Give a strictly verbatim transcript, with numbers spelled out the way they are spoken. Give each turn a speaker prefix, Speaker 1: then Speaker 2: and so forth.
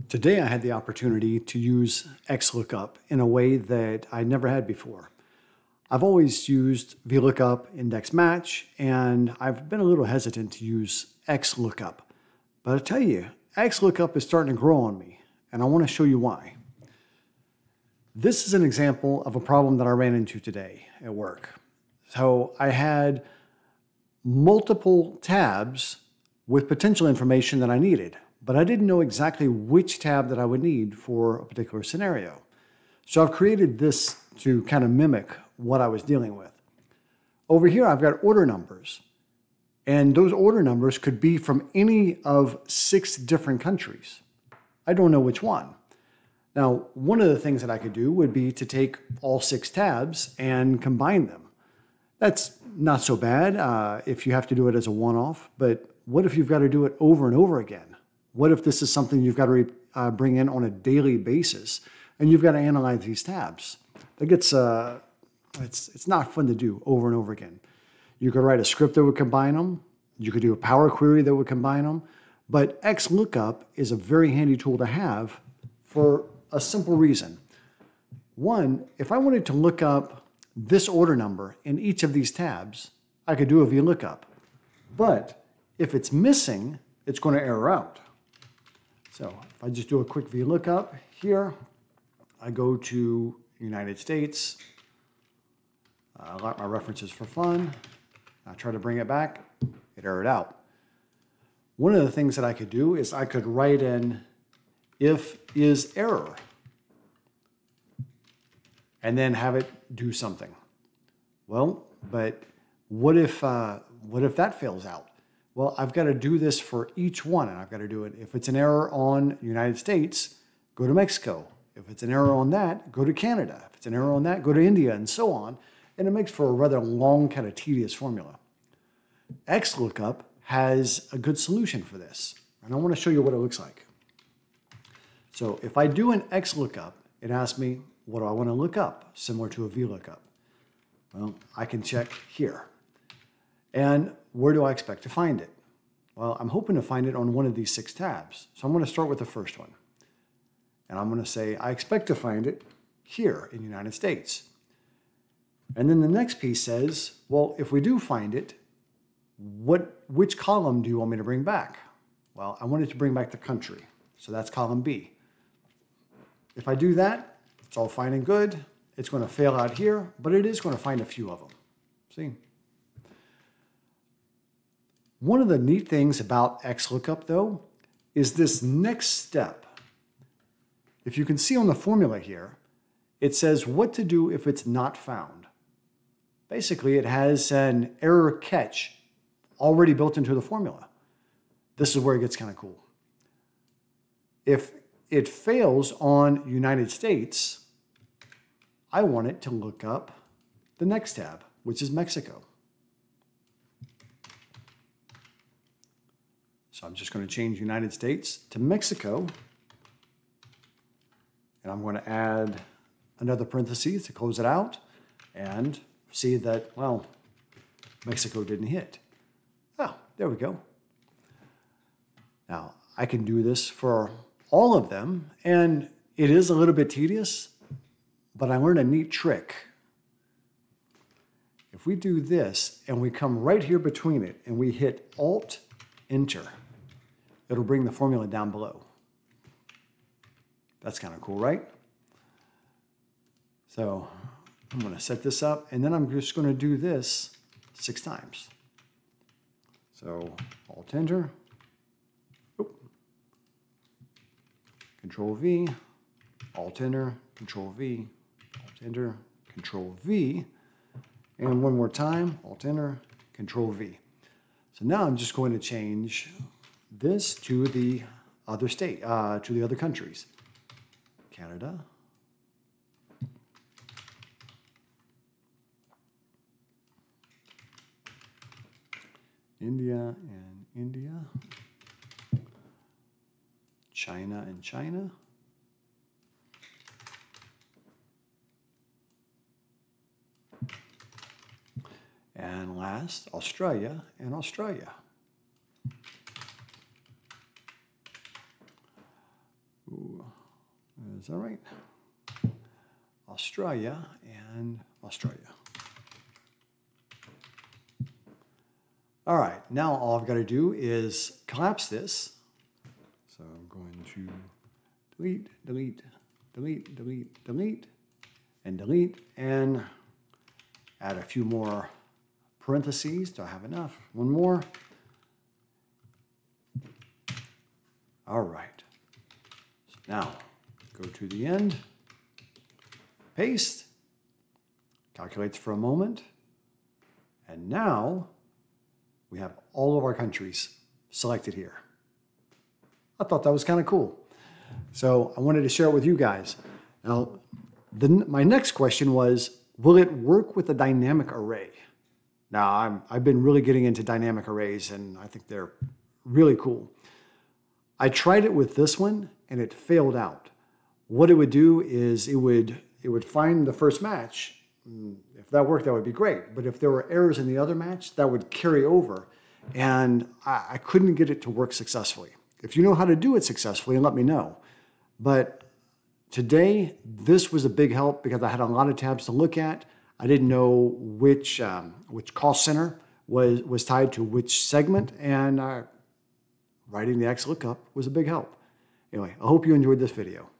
Speaker 1: Today I had the opportunity to use Xlookup in a way that I never had before. I've always used VLOOKUP, index match, and I've been a little hesitant to use Xlookup. But I tell you, Xlookup is starting to grow on me, and I want to show you why. This is an example of a problem that I ran into today at work. So I had multiple tabs with potential information that I needed, but I didn't know exactly which tab that I would need for a particular scenario. So I've created this to kind of mimic what I was dealing with. Over here, I've got order numbers, and those order numbers could be from any of six different countries. I don't know which one. Now, one of the things that I could do would be to take all six tabs and combine them. That's not so bad uh, if you have to do it as a one-off, but what if you've got to do it over and over again? What if this is something you've got to uh, bring in on a daily basis and you've got to analyze these tabs? That gets, uh, it's, it's not fun to do over and over again. You could write a script that would combine them. You could do a Power Query that would combine them. But Xlookup is a very handy tool to have for a simple reason. One, if I wanted to look up this order number in each of these tabs, I could do a VLOOKUP. But if it's missing, it's going to error out. So if I just do a quick VLOOKUP here, I go to United States, I lock my references for fun, I try to bring it back, it errored out. One of the things that I could do is I could write in if is error and then have it do something. Well, but what if, uh, what if that fails out? Well, I've got to do this for each one, and I've got to do it. If it's an error on United States, go to Mexico. If it's an error on that, go to Canada. If it's an error on that, go to India, and so on. And it makes for a rather long, kind of tedious formula. Xlookup has a good solution for this, and I want to show you what it looks like. So if I do an Xlookup, it asks me, what do I want to look up, similar to a VLOOKUP? Well, I can check here. And where do I expect to find it? Well, I'm hoping to find it on one of these six tabs. So I'm going to start with the first one. And I'm going to say, I expect to find it here in the United States. And then the next piece says, well, if we do find it, what, which column do you want me to bring back? Well, I want it to bring back the country. So that's column B. If I do that, it's all fine and good. It's going to fail out here, but it is going to find a few of them. See? One of the neat things about Xlookup, though, is this next step. If you can see on the formula here, it says what to do if it's not found. Basically, it has an error catch already built into the formula. This is where it gets kind of cool. If it fails on United States, I want it to look up the next tab, which is Mexico. So I'm just going to change United States to Mexico. And I'm going to add another parenthesis to close it out and see that, well, Mexico didn't hit. Oh, there we go. Now, I can do this for all of them, and it is a little bit tedious, but I learned a neat trick. If we do this and we come right here between it and we hit Alt-Enter, it'll bring the formula down below. That's kind of cool, right? So I'm going to set this up, and then I'm just going to do this six times. So Alt-Enter, Control-V, Alt-Enter, Control-V, Alt-Enter, Control-V, and one more time, Alt-Enter, Control-V. So now I'm just going to change this to the other state, uh, to the other countries. Canada. India and India. China and China. And last, Australia and Australia. Ooh, Is that right? Australia and Australia. All right, now all I've got to do is collapse this. So I'm going to delete, delete, delete, delete, delete, and delete, and add a few more parentheses. Do I have enough? One more. All right. So now go to the end, paste, calculates for a moment, and now we have all of our countries selected here. I thought that was kind of cool. So I wanted to share it with you guys. Now, the, my next question was, will it work with a dynamic array? Now, I'm, I've been really getting into dynamic arrays, and I think they're really cool. I tried it with this one, and it failed out. What it would do is it would, it would find the first match. If that worked, that would be great. But if there were errors in the other match, that would carry over. And I, I couldn't get it to work successfully. If you know how to do it successfully, let me know. But today, this was a big help because I had a lot of tabs to look at. I didn't know which, um, which cost center was, was tied to which segment. And uh, writing the Xlookup was a big help. Anyway, I hope you enjoyed this video.